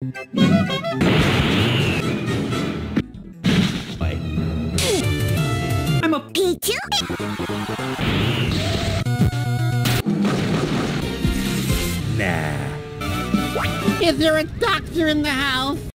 I'm a P2. Nah. Is there a doctor in the house?